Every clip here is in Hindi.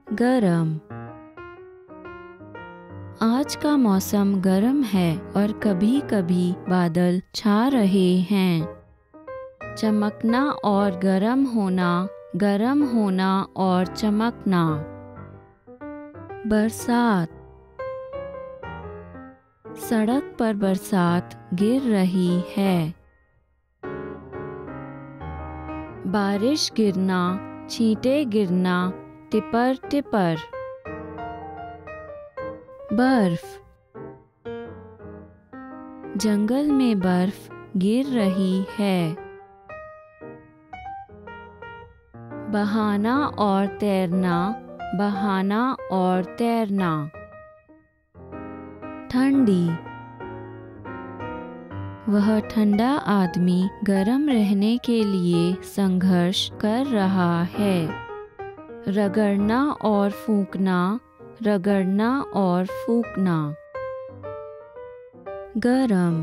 गरम। आज का मौसम गर्म है और कभी कभी बादल छा रहे हैं। चमकना और गर्म होना और चमकना। बरसात। सड़क पर बरसात गिर रही है। बारिश गिरना, छींटे गिरना, टिपर टिपर। बर्फ। जंगल में बर्फ गिर रही है। बहाना और तैरना, बहाना और तैरना। ठंडी। वह ठंडा आदमी गर्म रहने के लिए संघर्ष कर रहा है। रगड़ना और फूंकना, रगड़ना और फूंकना। गरम।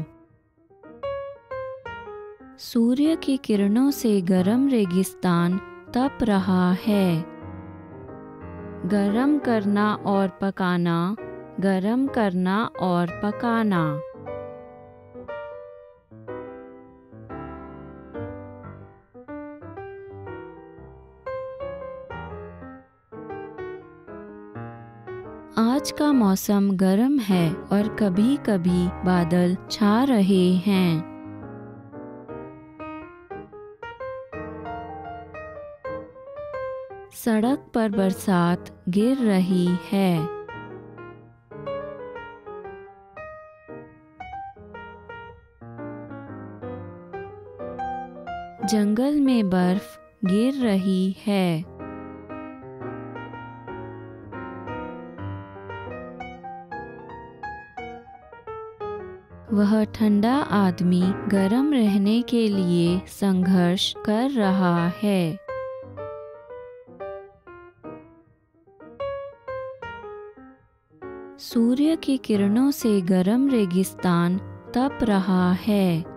सूर्य की किरणों से गर्म रेगिस्तान तप रहा है। गरम करना और पकाना, गरम करना और पकाना। आज का मौसम गर्म है और कभी कभी बादल छा रहे हैं। सड़क पर बरसात गिर रही है। जंगल में बर्फ गिर रही है। वह ठंडा आदमी गर्म रहने के लिए संघर्ष कर रहा है। सूर्य की किरणों से गर्म रेगिस्तान तप रहा है।